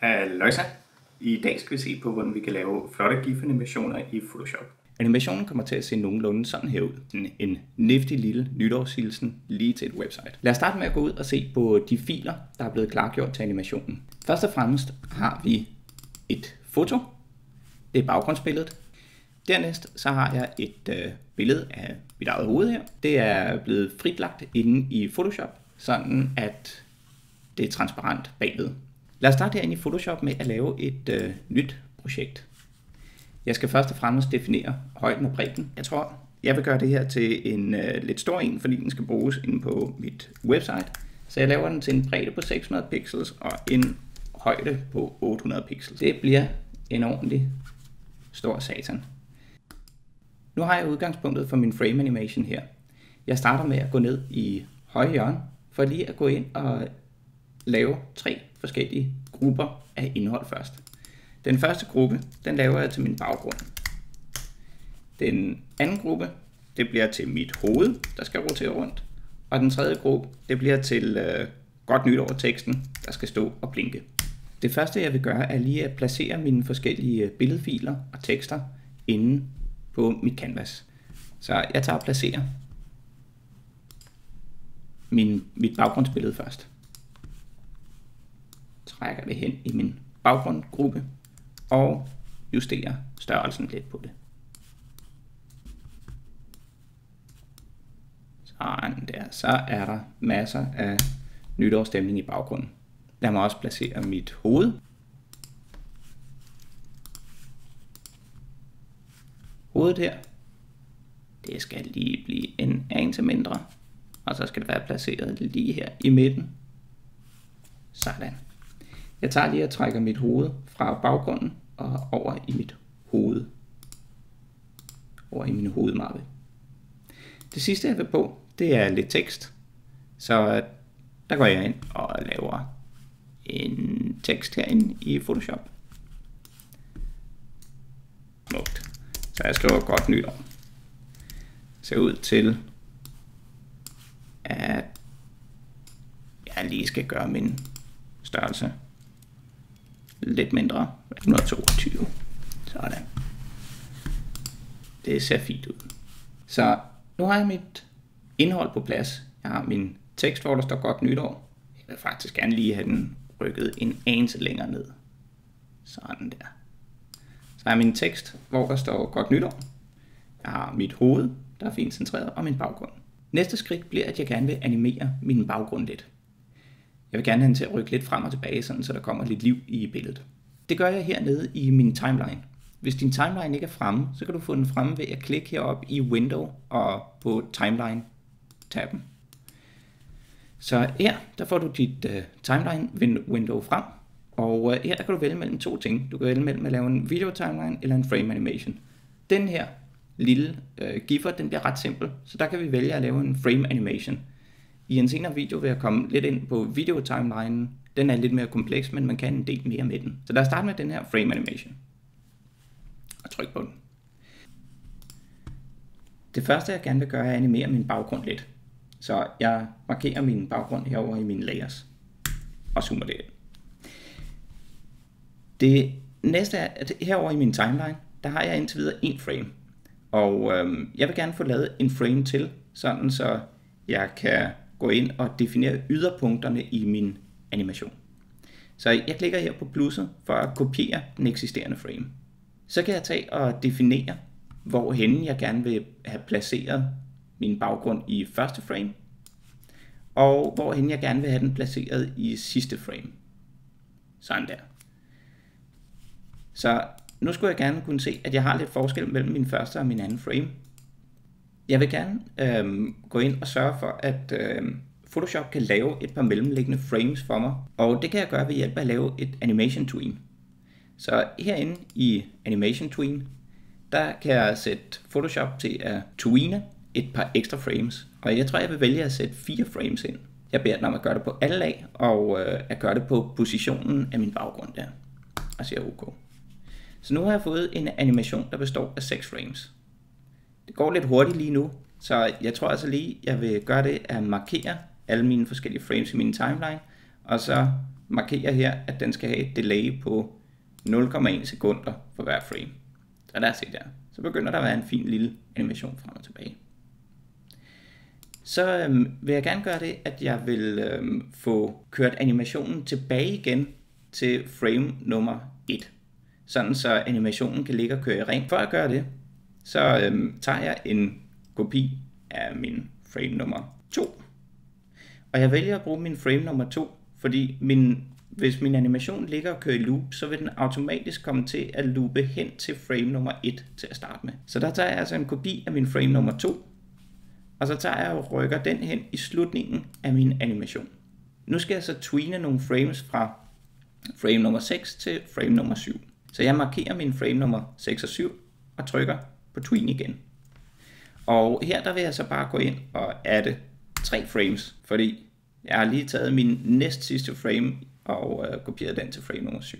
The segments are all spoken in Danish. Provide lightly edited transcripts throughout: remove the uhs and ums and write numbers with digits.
Halløjsa! I dag skal vi se på, hvordan vi kan lave flotte GIF-animationer i Photoshop. Animationen kommer til at se nogenlunde sådan her ud. En nifty lille nytårshilsen lige til et website. Lad os starte med at gå ud og se på de filer, der er blevet klargjort til animationen. Først og fremmest har vi et foto. Det er baggrundsbilledet. Dernæst så har jeg et billede af mit eget hoved her. Det er blevet fritlagt inde i Photoshop, sådan at det er transparent bagved. Lad os starte herinde i Photoshop med at lave et nyt projekt. Jeg skal først og fremmest definere højden og bredden. Jeg tror, jeg vil gøre det her til en lidt stor en, fordi den skal bruges inde på mit website. Så jeg laver den til en bredde på 600 pixels og en højde på 800 pixels. Det bliver en ordentlig stor satan. Nu har jeg udgangspunktet for min frame animation her. Jeg starter med at gå ned i højre hjørne, for lige at gå ind og lave 3 forskellige grupper af indhold først. Den første gruppe, den laver jeg til min baggrund. Den anden gruppe, det bliver til mit hoved, der skal rotere rundt. Og den tredje gruppe, det bliver til godt nytår teksten, der skal stå og blinke. Det første jeg vil gøre er lige at placere mine forskellige billedfiler og tekster inde på mit canvas. Så jeg tager og placerer mit baggrundsbillede først. Trækker det hen i min baggrundsgruppe og justerer størrelsen lidt på det. Sådan der. Så er der masser af nytårsstemning i baggrunden. Lad mig også placere mit hoved. Hovedet her, det skal lige blive en anelse mindre, og så skal det være placeret lige her i midten. Sådan. Jeg tager lige og trækker mit hoved fra baggrunden og over i mit hoved. Over i min hovedmappe. Det sidste jeg vil på, det er lidt tekst. Så der går jeg ind og laver en tekst herinde i Photoshop. Smukt. Så jeg skriver godt nytår. Ser ud til, at jeg lige skal gøre min størrelse lidt mindre. 122. Sådan. Det ser fint ud. Så nu har jeg mit indhold på plads. Jeg har min tekst, hvor der står godt nytår. Jeg vil faktisk gerne lige have den rykket en anelse længere ned. Sådan der. Så har jeg min tekst, hvor der står godt nytår. Jeg har mit hoved, der er fint centreret, og min baggrund. Næste skridt bliver, at jeg gerne vil animere min baggrund lidt. Jeg vil gerne have den til at rykke lidt frem og tilbage, sådan, så der kommer lidt liv i billedet. Det gør jeg hernede i min timeline. Hvis din timeline ikke er fremme, så kan du få den fremme ved at klikke heroppe i Window og på Timeline-tabben. Så her, der får du dit timeline-window frem, og her der kan du vælge mellem 2 ting. Du kan vælge mellem at lave en video timeline eller en frame animation. Den her lille giffer, den bliver ret simpel, så der kan vi vælge at lave en frame animation. I en senere video vil jeg komme lidt ind på video timelinen. Den er lidt mere kompleks, men man kan en del mere med den. Så lad os starte med den her frame animation. Og tryk på den. Det første jeg gerne vil gøre er at animere min baggrund lidt. Så jeg markerer min baggrund herover i mine layers. Og zoomer det ind. Det næste er, at herover i min timeline, der har jeg indtil videre en frame. Og jeg vil gerne få lavet en frame til, sådan så jeg kan gå ind og definere yderpunkterne i min animation. Så jeg klikker her på plusset for at kopiere den eksisterende frame. Så kan jeg tage og definere, hvorhen jeg gerne vil have placeret min baggrund i første frame, og hvorhen jeg gerne vil have den placeret i sidste frame. Sådan der. Så nu skulle jeg gerne kunne se, at jeg har lidt forskel mellem min første og min anden frame. Jeg vil gerne gå ind og sørge for, at Photoshop kan lave et par mellemliggende frames for mig. Og det kan jeg gøre ved hjælp af at lave et animation tween. Så herinde i animation tween, der kan jeg sætte Photoshop til at tweene et par ekstra frames. Og jeg tror, jeg vil vælge at sætte 4 frames ind. Jeg beder den om at gøre det på alle lag, og at gøre det på positionen af min baggrund der. Og siger OK. Så nu har jeg fået en animation, der består af 6 frames. Det går lidt hurtigt lige nu, så jeg tror altså lige, jeg vil gøre det at markere alle mine forskellige frames i min timeline, og så markerer her, at den skal have et delay på 0,1 sekunder for hver frame. Så lad os se der. Så begynder der at være en fin lille animation frem og tilbage. Så vil jeg gerne gøre det, at jeg vil få kørt animationen tilbage igen til frame nummer 1. Sådan så animationen kan ligge og køre i ring. For at gøre det, så tager jeg en kopi af min frame nummer 2. Og jeg vælger at bruge min frame nummer 2, fordi hvis min animation ligger og kører i loop, så vil den automatisk komme til at loope hen til frame nummer 1 til at starte med. Så der tager jeg altså en kopi af min frame nummer 2, og så tager jeg og rykker den hen i slutningen af min animation. Nu skal jeg så tweene nogle frames fra frame nummer 6 til frame nummer 7. Så jeg markerer min frame nummer 6 og 7 og trykker på tween igen. Og her der vil jeg så bare gå ind og adde 3 frames, fordi jeg har lige taget min næst sidste frame og kopieret den til frame nummer 7.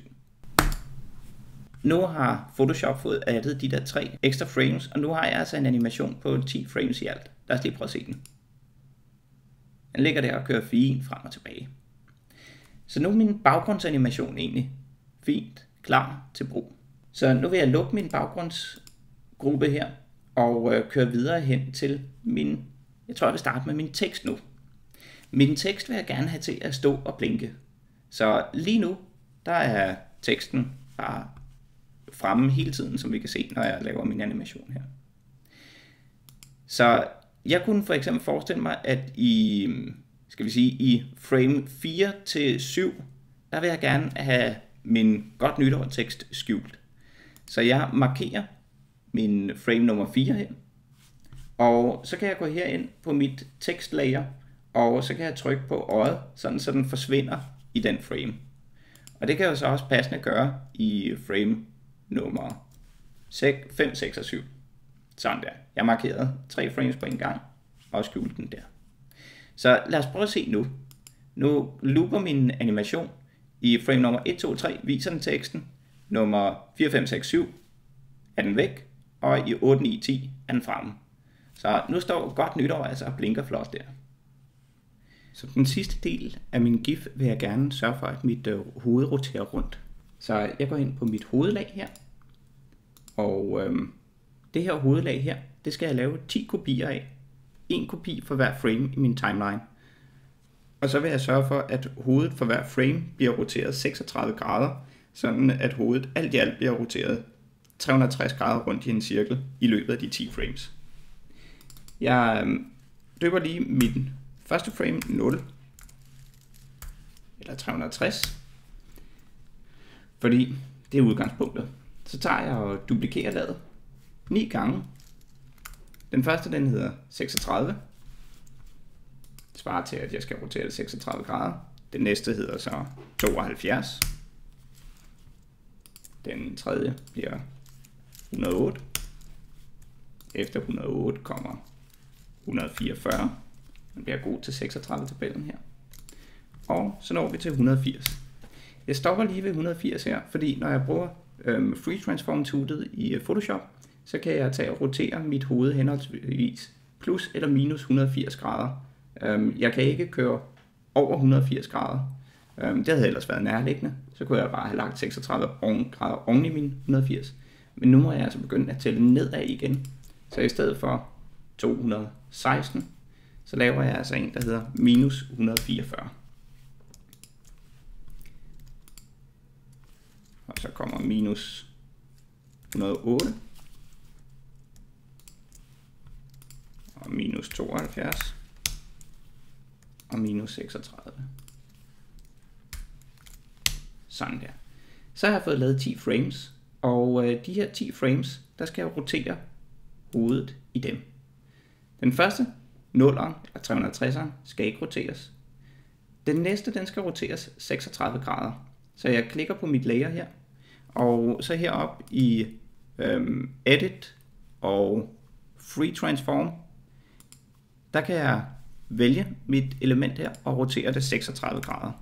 Nu har Photoshop fået addet de der 3 ekstra frames, og nu har jeg altså en animation på 10 frames i alt. Lad os lige prøve at se den. Den ligger der og kører fint frem og tilbage. Så nu er min baggrundsanimation egentlig fint klar til brug. Så nu vil jeg lukke min baggrundsgruppe her og køre videre hen til jeg tror jeg vil starte med min tekst nu. Min tekst vil jeg gerne have til at stå og blinke. Så lige nu, der er teksten bare fremme hele tiden, som vi kan se, når jeg laver min animation her. Så jeg kunne for eksempel forestille mig, at i frame 4 til 7, der vil jeg gerne have min godt nytår tekst skjult. Så jeg markerer min frame nummer 4 her, og så kan jeg gå herind på mit tekstlayer, og så kan jeg trykke på øjet, sådan så den forsvinder i den frame. Og det kan jeg så også passende gøre i frame nummer 5, 6 og 7. Sådan der. Jeg markerede 3 frames på en gang og skjulte den der. Så lad os prøve at se nu. Nu looper min animation. I frame nummer 1, 2, 3 viser den teksten. Nummer 4, 5, 6, 7 er den væk. Og i 8, 9, 10 er den fremme. Så nu står godt nytår altså og blinker flot der. Så den sidste del af min GIF vil jeg gerne sørge for, at mit hoved roterer rundt. Så jeg går ind på mit hovedlag her. Og det her hovedlag her, det skal jeg lave 10 kopier af. En kopi for hver frame i min timeline. Og så vil jeg sørge for, at hovedet for hver frame bliver roteret 36 grader, sådan at hovedet alt i alt bliver roteret 360 grader rundt i en cirkel i løbet af de 10 frames. Jeg døber lige min første frame 0 eller 360, fordi det er udgangspunktet. Så tager jeg og duplikerer laget 9 gange. Den første, den hedder 36. Det svarer til, at jeg skal rotere det 36 grader. Den næste hedder så 72. Den tredje bliver 108. Efter 108 kommer 144. Den bliver god til 36-tabellen her. Og så når vi til 180. Jeg stopper lige ved 180 her, fordi når jeg bruger Free Transform-toolet i Photoshop, så kan jeg tage og rotere mit hoved henholdsvis plus eller minus 180 grader. Jeg kan ikke køre over 180 grader. Det havde ellers været nærliggende. Så kunne jeg bare have lagt 36 grader oven i min 180. Men nu må jeg altså begynde at tælle nedad igen. Så i stedet for 216, så laver jeg altså en, der hedder minus 144. Og så kommer minus 108. Og minus 72. Og minus 36. Sådan der. Så har jeg fået lavet 10 frames. Og de her 10 frames, der skal jeg rotere hovedet i dem. Den første, 0'eren eller 360'eren, skal ikke roteres. Den næste, den skal roteres 36 grader. Så jeg klikker på mit layer her. Og så heroppe i Edit og Free Transform, der kan jeg vælge mit element her og rotere det 36 grader.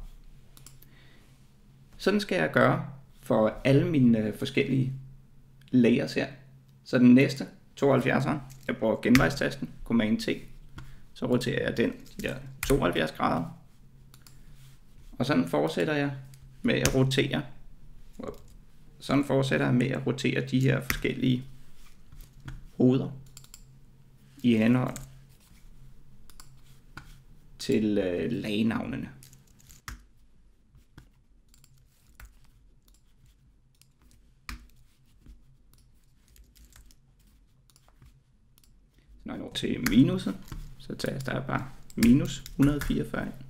Sådan skal jeg gøre for alle mine forskellige layers her. Så den næste, 72'eren, jeg bruger genvejstasten, Command T, så roterer jeg den de der 72 grader. Og sådan fortsætter jeg med at rotere. Sådan fortsætter jeg med at rotere de her forskellige hoveder i henhold til lagnavnene. Når jeg når til minuset, så tager jeg bare minus 144 ind.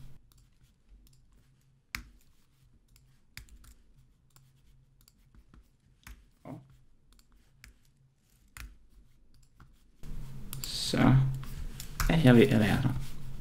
Så er jeg ved at være der.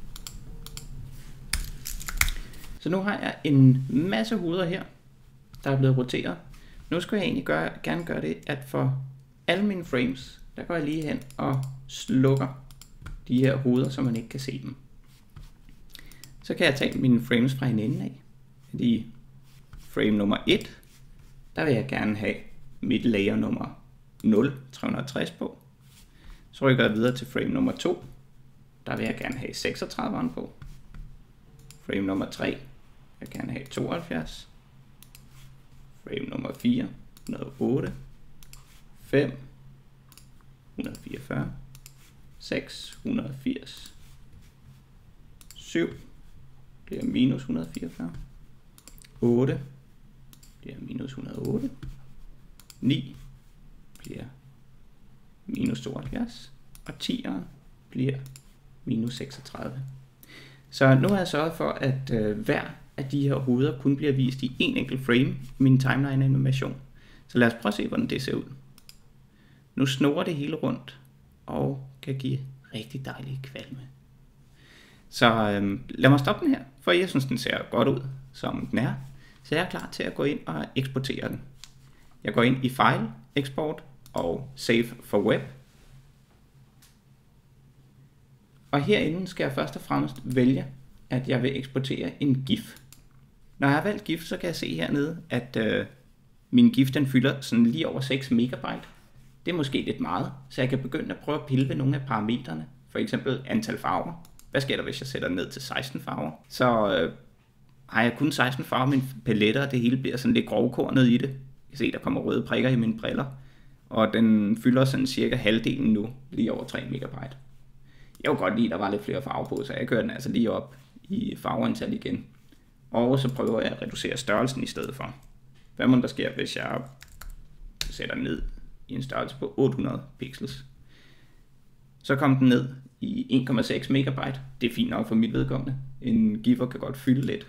Så nu har jeg en masse hoveder her, der er blevet roteret. Nu skal jeg egentlig gerne gøre det, at for alle mine frames, der går jeg lige hen og slukker de her hoveder, så man ikke kan se dem. Så kan jeg tage mine frames fra hinanden af. I frame nummer 1, der vil jeg gerne have mit layer nummer 0,360 på. Så rykker jeg videre til frame nummer 2. Der vil jeg gerne have 36'eren på. Frame nummer 3. Jeg vil gerne have 72. Frame nummer 4. 108. 5. 144. 6. 180. 7. Det er minus 144. 8. Det er minus 108. 9 bliver minus 72, og 10'eren bliver minus 36. Så nu har jeg sørget for, at hver af de her hoveder kun bliver vist i en enkelt frame i min timeline animation. Så lad os prøve at se, hvordan det ser ud. Nu snurrer det hele rundt, og kan give rigtig dejlige kvalme. Så lad mig stoppe den her, for jeg synes, den ser godt ud, som den er. Så jeg er klar til at gå ind og eksportere den. Jeg går ind i File, Export og Save for Web. Og herinde skal jeg først og fremmest vælge, at jeg vil eksportere en GIF. Når jeg har valgt GIF, så kan jeg se hernede, at min GIF den fylder sådan lige over 6 megabyte. Det er måske lidt meget, så jeg kan begynde at prøve at pille ved nogle af parametrene. For eksempel antal farver. Hvad sker der, hvis jeg sætter ned til 16 farver? Så har jeg kun 16 farver med paletter, og det hele bliver sådan lidt grovkornet i det. Jeg kan se, der kommer røde prikker i mine briller. Og den fylder sådan cirka halvdelen nu, lige over 3 megabyte. Jeg kunne godt lide, at der var lidt flere farver på, så jeg kører den altså lige op i farveantal igen. Og så prøver jeg at reducere størrelsen i stedet for. Hvad må der sker, hvis jeg sætter ned i en størrelse på 800 pixels? Så kom den ned i 1,6 megabyte. Det er fint nok for mit vedkommende. En GIF kan godt fylde lidt.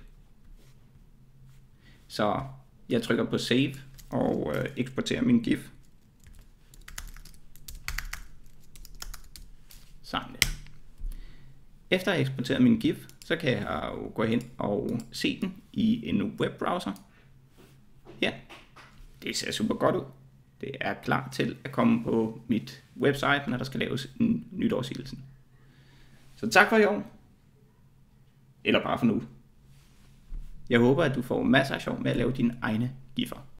Så jeg trykker på Save og eksporterer min GIF. Sådan der. Efter at have eksporteret min GIF, så kan jeg jo gå hen og se den i en webbrowser. Ja, det ser super godt ud. Det er klar til at komme på mit website, når der skal laves en nytårshilsen. Så tak for i år. Eller bare for nu. Jeg håber, at du får masser af sjov med at lave dine egne GIF'er.